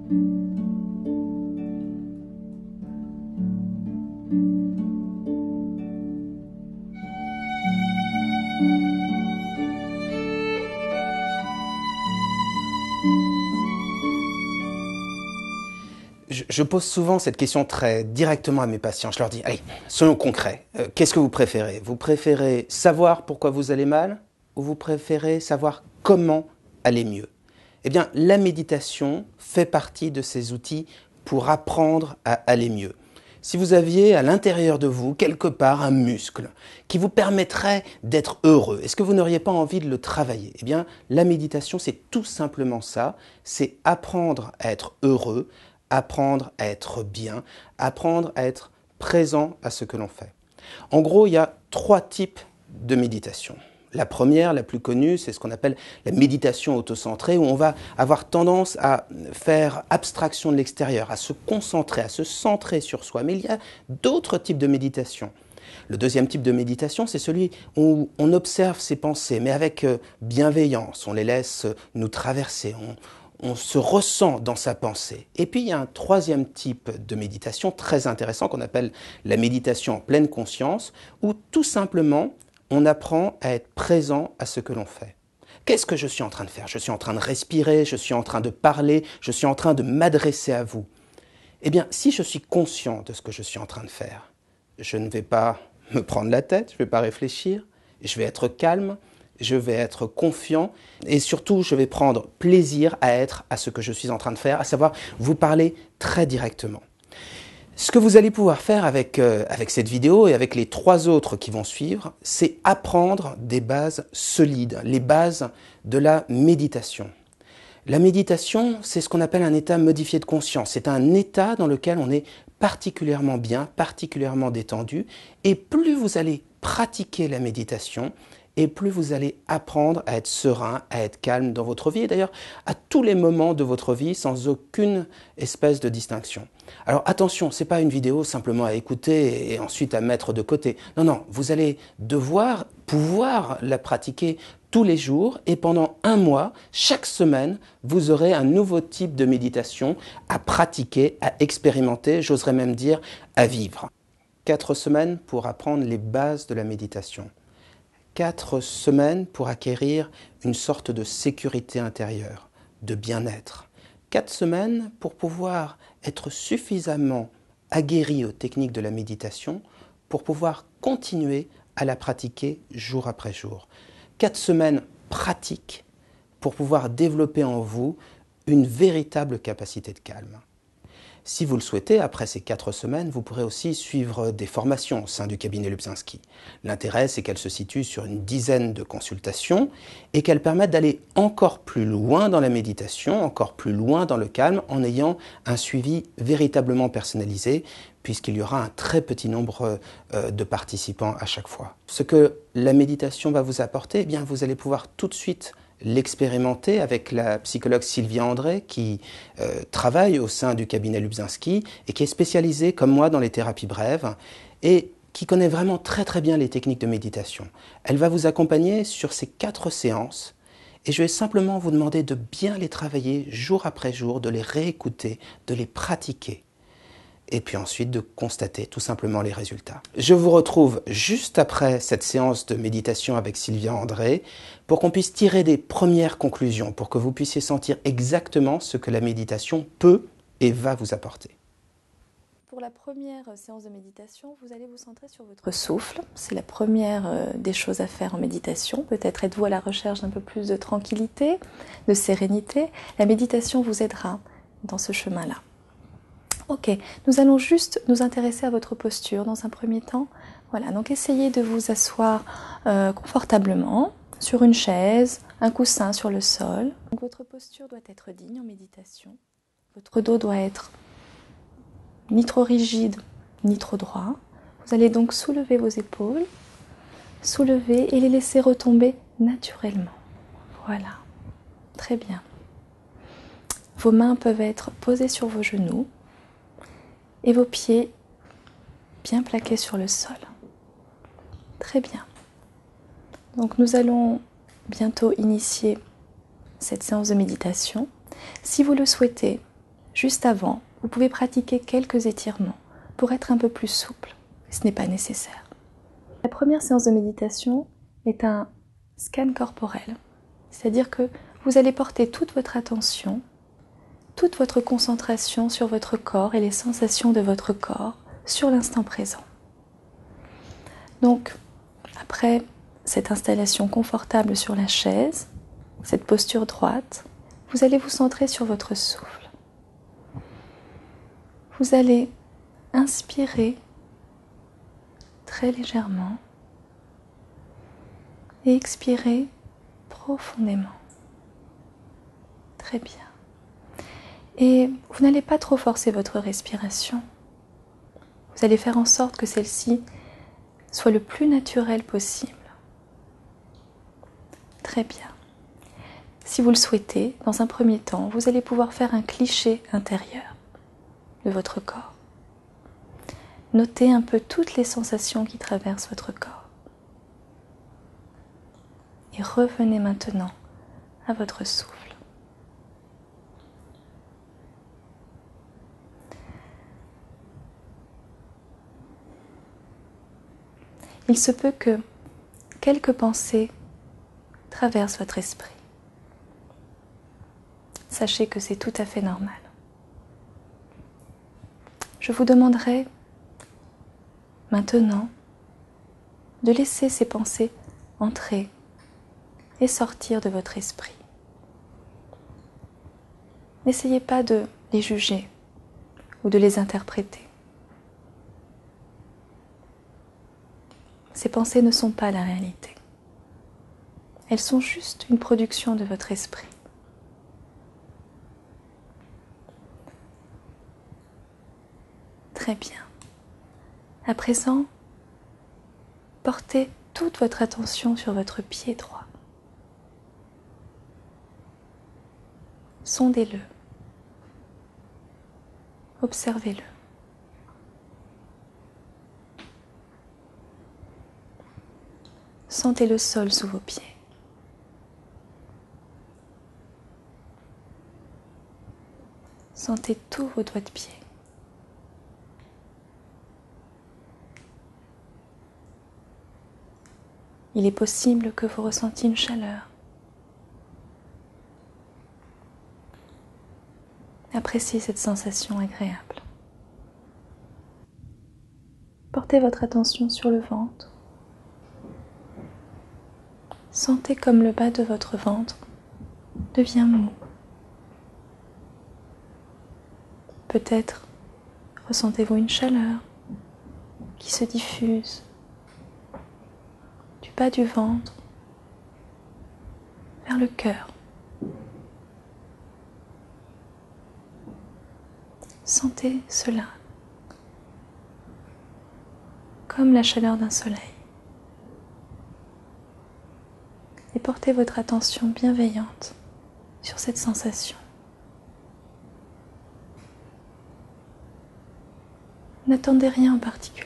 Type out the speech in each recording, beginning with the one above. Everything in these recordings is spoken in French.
Je pose souvent cette question très directement à mes patients. Je leur dis, allez, soyons concrets. Qu'est-ce que vous préférez? Vous préférez savoir pourquoi vous allez mal ou vous préférez savoir comment aller mieux? Eh bien, la méditation fait partie de ces outils pour apprendre à aller mieux. Si vous aviez à l'intérieur de vous, quelque part, un muscle qui vous permettrait d'être heureux, est-ce que vous n'auriez pas envie de le travailler? Eh bien, la méditation, c'est tout simplement ça. C'est apprendre à être heureux, apprendre à être bien, apprendre à être présent à ce que l'on fait. En gros, il y a 3 types de méditation. La première, la plus connue, c'est ce qu'on appelle la méditation autocentrée, où on va avoir tendance à faire abstraction de l'extérieur, à se concentrer, à se centrer sur soi. Mais il y a d'autres types de méditation. Le deuxième type de méditation, c'est celui où on observe ses pensées, mais avec bienveillance. On les laisse nous traverser, on se ressent dans sa pensée. Et puis il y a un troisième type de méditation très intéressant qu'on appelle la méditation en pleine conscience, où tout simplement on apprend à être présent à ce que l'on fait. Qu'est-ce que je suis en train de faire? Je suis en train de respirer, je suis en train de parler, je suis en train de m'adresser à vous. Eh bien, si je suis conscient de ce que je suis en train de faire, je ne vais pas me prendre la tête, je ne vais pas réfléchir, je vais être calme, je vais être confiant et surtout je vais prendre plaisir à être à ce que je suis en train de faire, à savoir vous parler très directement. Ce que vous allez pouvoir faire avec cette vidéo et avec les 3 autres qui vont suivre, c'est apprendre des bases solides, les bases de la méditation. La méditation, c'est ce qu'on appelle un état modifié de conscience. C'est un état dans lequel on est particulièrement bien, particulièrement détendu. Et plus vous allez pratiquer la méditation, et plus vous allez apprendre à être serein, à être calme dans votre vie, et d'ailleurs à tous les moments de votre vie sans aucune espèce de distinction. Alors attention, ce n'est pas une vidéo simplement à écouter et ensuite à mettre de côté. Non, non, vous allez devoir pouvoir la pratiquer tous les jours et pendant 1 mois, chaque semaine, vous aurez un nouveau type de méditation à pratiquer, à expérimenter, j'oserais même dire à vivre. 4 semaines pour apprendre les bases de la méditation. 4 semaines pour acquérir une sorte de sécurité intérieure, de bien-être. 4 semaines pour pouvoir être suffisamment aguerri aux techniques de la méditation pour pouvoir continuer à la pratiquer jour après jour. 4 semaines pratiques pour pouvoir développer en vous une véritable capacité de calme. Si vous le souhaitez, après ces 4 semaines, vous pourrez aussi suivre des formations au sein du cabinet Lubzinski. L'intérêt, c'est qu'elles se situent sur une dizaine de consultations et qu'elles permettent d'aller encore plus loin dans la méditation, encore plus loin dans le calme, en ayant un suivi véritablement personnalisé, puisqu'il y aura un très petit nombre de participants à chaque fois. Ce que la méditation va vous apporter, eh bien, vous allez pouvoir tout de suite l'expérimenter avec la psychologue Sylvia André qui travaille au sein du cabinet Lubzinski et qui est spécialisée comme moi dans les thérapies brèves et qui connaît vraiment très très bien les techniques de méditation. Elle va vous accompagner sur ces 4 séances et je vais simplement vous demander de bien les travailler jour après jour, de les réécouter, de les pratiquer et puis ensuite de constater tout simplement les résultats. Je vous retrouve juste après cette séance de méditation avec Sylvia André pour qu'on puisse tirer des premières conclusions, pour que vous puissiez sentir exactement ce que la méditation peut et va vous apporter. Pour la première séance de méditation, vous allez vous centrer sur votre souffle. C'est la première des choses à faire en méditation. Peut-être êtes-vous à la recherche d'un peu plus de tranquillité, de sérénité. La méditation vous aidera dans ce chemin-là. Ok, nous allons juste nous intéresser à votre posture dans un premier temps. Voilà, donc essayez de vous asseoir confortablement sur une chaise, un coussin sur le sol. Donc, votre posture doit être digne en méditation. Votre dos doit être ni trop rigide, ni trop droit. Vous allez donc soulever vos épaules, soulever et les laisser retomber naturellement. Voilà, très bien. Vos mains peuvent être posées sur vos genoux et vos pieds bien plaqués sur le sol. Très bien. Donc nous allons bientôt initier cette séance de méditation. Si vous le souhaitez, Juste avant, vous pouvez pratiquer quelques étirements pour être un peu plus souple. Ce n'est pas nécessaire. La première séance de méditation est un scan corporel, c'est-à-dire que vous allez porter toute votre attention, toute votre concentration sur votre corps et les sensations de votre corps sur l'instant présent. Donc, après cette installation confortable sur la chaise, cette posture droite, vous allez vous centrer sur votre souffle. Vous allez inspirer très légèrement et expirer profondément. Très bien. Et vous n'allez pas trop forcer votre respiration. Vous allez faire en sorte que celle-ci soit le plus naturelle possible. Très bien. Si vous le souhaitez, dans un premier temps, vous allez pouvoir faire un cliché intérieur de votre corps. Notez un peu toutes les sensations qui traversent votre corps. Et revenez maintenant à votre souffle. Il se peut que quelques pensées traversent votre esprit. Sachez que c'est tout à fait normal. Je vous demanderai maintenant de laisser ces pensées entrer et sortir de votre esprit. N'essayez pas de les juger ou de les interpréter. Ces pensées ne sont pas la réalité. Elles sont juste une production de votre esprit. Très bien. À présent, portez toute votre attention sur votre pied droit. Sondez-le. Observez-le. Sentez le sol sous vos pieds. Sentez tous vos doigts de pied. Il est possible que vous ressentiez une chaleur. Appréciez cette sensation agréable. Portez votre attention sur le ventre. Sentez comme le bas de votre ventre devient mou. Peut-être ressentez-vous une chaleur qui se diffuse du bas du ventre vers le cœur. Sentez cela comme la chaleur d'un soleil. Et portez votre attention bienveillante sur cette sensation. N'attendez rien en particulier.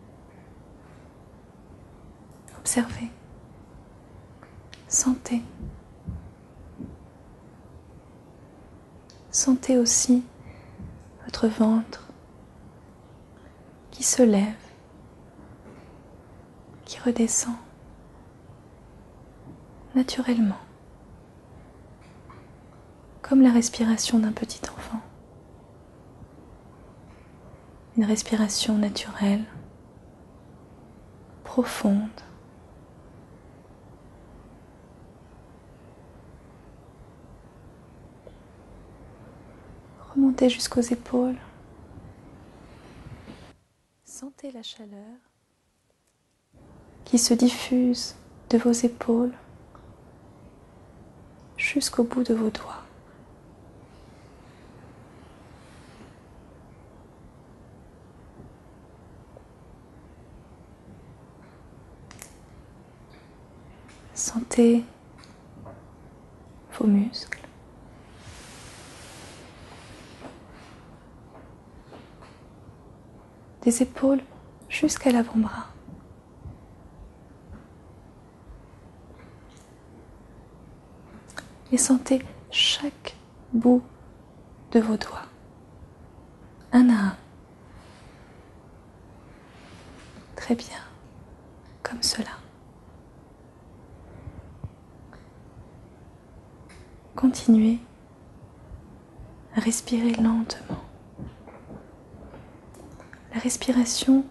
Observez. Sentez. Sentez aussi votre ventre qui se lève, qui redescend naturellement, comme la respiration d'un petit enfant. Une respiration naturelle, profonde. Remontez jusqu'aux épaules. Sentez la chaleur qui se diffuse de vos épaules jusqu'au bout de vos doigts. Sentez vos muscles. Des épaules jusqu'à l'avant-bras. Et sentez chaque bout de vos doigts. un à un. Très bien, comme cela. Continuez à respirer lentement. La respiration,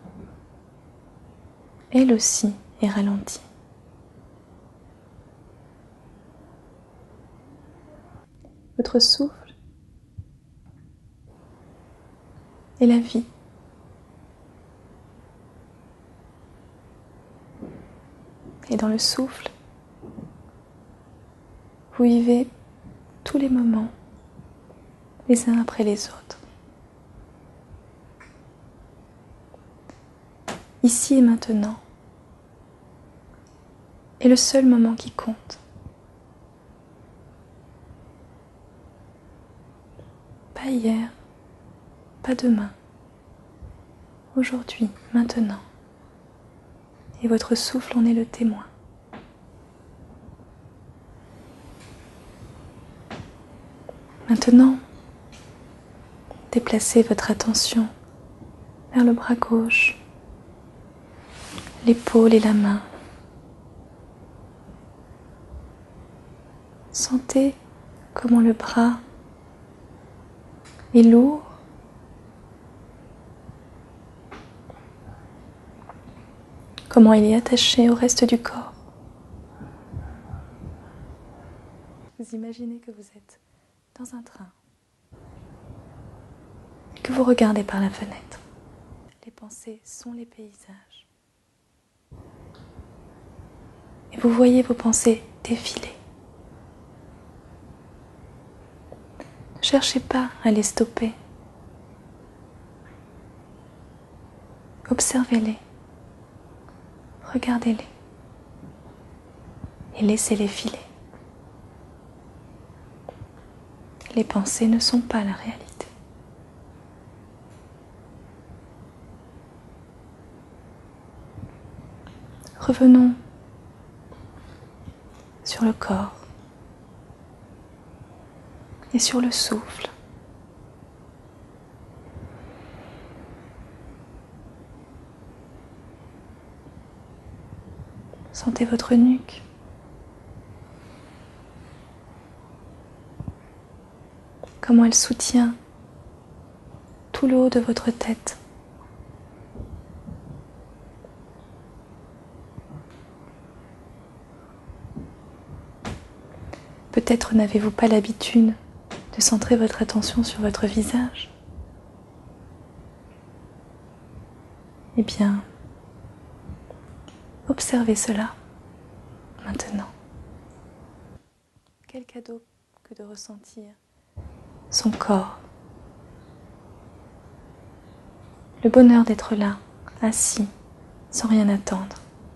elle aussi, est ralentie. Votre souffle est la vie. Et dans le souffle, vous vivez tous les moments, les uns après les autres. Ici et maintenant est le seul moment qui compte. Pas hier, pas demain, aujourd'hui, maintenant. Et votre souffle en est le témoin. Maintenant, déplacez votre attention vers le bras gauche, l'épaule et la main. Sentez comment le bras est lourd, comment il est attaché au reste du corps. Vous imaginez que vous êtes dans un train, que vous regardez par la fenêtre. Les pensées sont les paysages. Et vous voyez vos pensées défiler. Ne cherchez pas à les stopper. Observez-les. Regardez-les. Et laissez-les filer. Les pensées ne sont pas la réalité. Revenons sur le corps et sur le souffle. Sentez votre nuque. Comment elle soutient tout le haut de votre tête. Peut-être n'avez-vous pas l'habitude de centrer votre attention sur votre visage. Eh bien, observez cela maintenant. Quel cadeau que de ressentir son corps. Le bonheur d'être là, assis, sans rien attendre.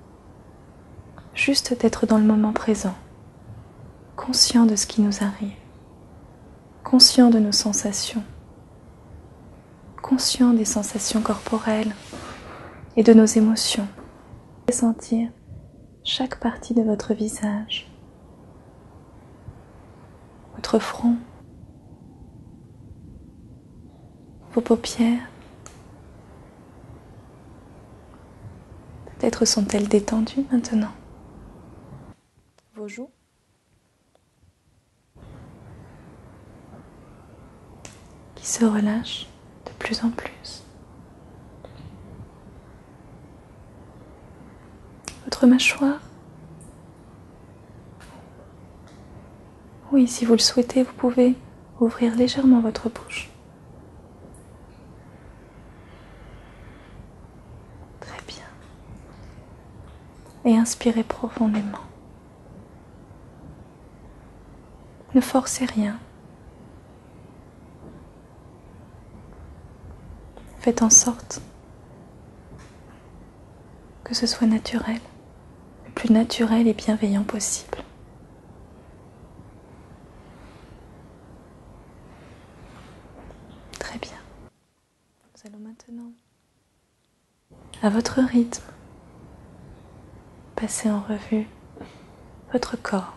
Juste d'être dans le moment présent, conscient de ce qui nous arrive, conscient de nos sensations, conscient des sensations corporelles et de nos émotions. Sentir chaque partie de votre visage, votre front, vos paupières. Peut-être sont-elles détendues maintenant. Vos joues. Qui se relâchent de plus en plus. Votre mâchoire. Oui, si vous le souhaitez, vous pouvez ouvrir légèrement votre bouche. Très bien. Et inspirez profondément. Ne forcez rien. Faites en sorte que ce soit naturel, le plus naturel et bienveillant possible. Très bien. Nous allons maintenant, à votre rythme, passer en revue votre corps.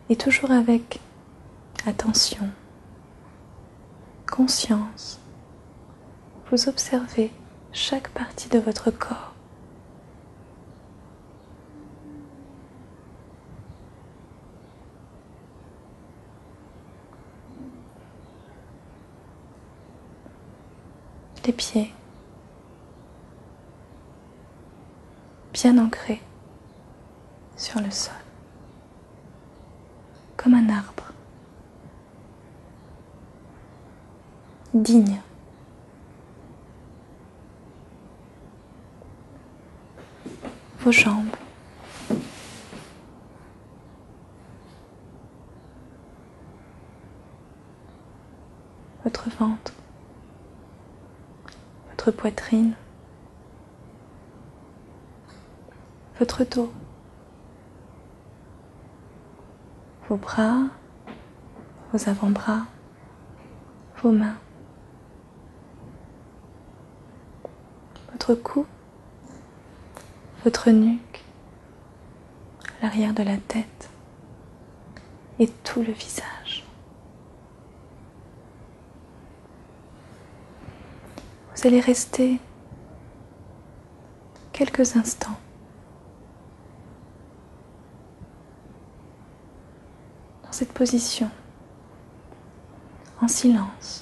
Et toujours avec attention, conscience, vous observez chaque partie de votre corps. Les pieds, bien ancrés sur le sol, comme un arbre, digne. Vos jambes, votre ventre, votre poitrine, votre dos, vos bras, vos avant-bras, vos mains, votre cou, votre nuque, l'arrière de la tête et tout le visage. Vous allez rester quelques instants dans cette position, en silence.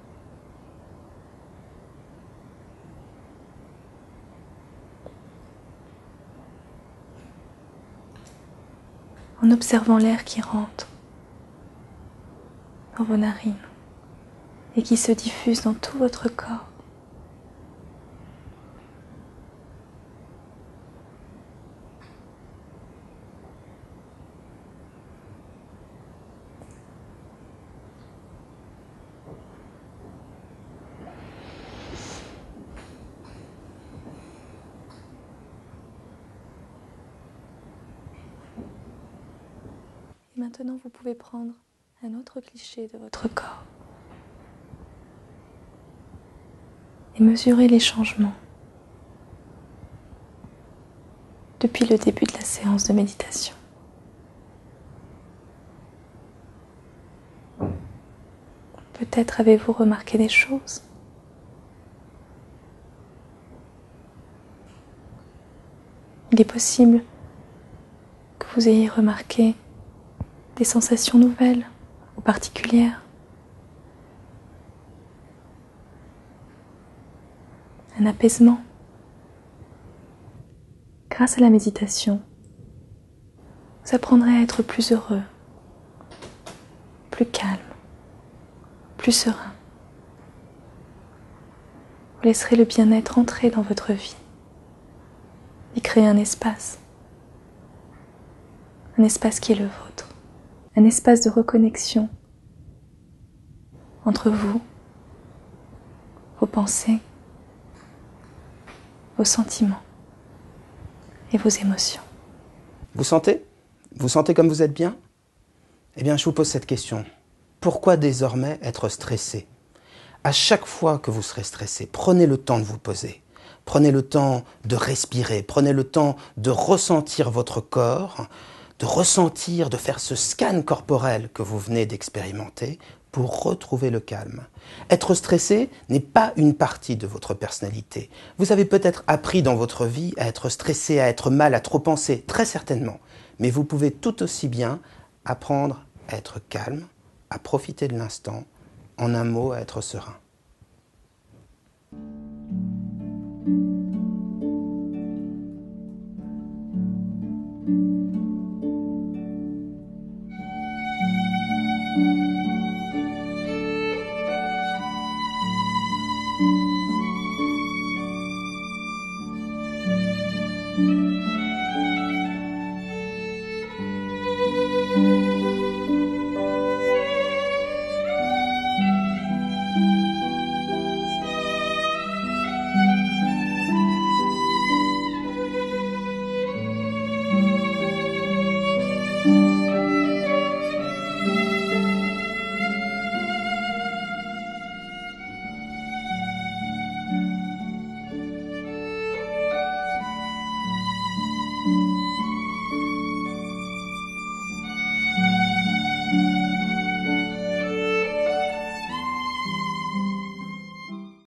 En observant l'air qui rentre dans vos narines et qui se diffuse dans tout votre corps. Et maintenant, vous pouvez prendre un autre cliché de votre corps et mesurer les changements depuis le début de la séance de méditation. Peut-être avez-vous remarqué des choses. Il est possible que vous ayez remarqué des sensations nouvelles ou particulières. Un apaisement. Grâce à la méditation, vous apprendrez à être plus heureux, plus calme, plus serein. Vous laisserez le bien-être entrer dans votre vie et créer un espace qui est le vôtre, un espace de reconnexion entre vous, vos pensées, vos sentiments et vos émotions. Vous sentez? Vous sentez comme vous êtes bien? Eh bien, je vous pose cette question. Pourquoi désormais être stressé? À chaque fois que vous serez stressé, prenez le temps de vous poser. Prenez le temps de respirer. Prenez le temps de ressentir votre corps, de ressentir, de faire ce scan corporel que vous venez d'expérimenter pour retrouver le calme. Être stressé n'est pas une partie de votre personnalité. Vous avez peut-être appris dans votre vie à être stressé, à être mal, à trop penser, très certainement. Mais vous pouvez tout aussi bien apprendre à être calme, à profiter de l'instant, en un mot, à être serein.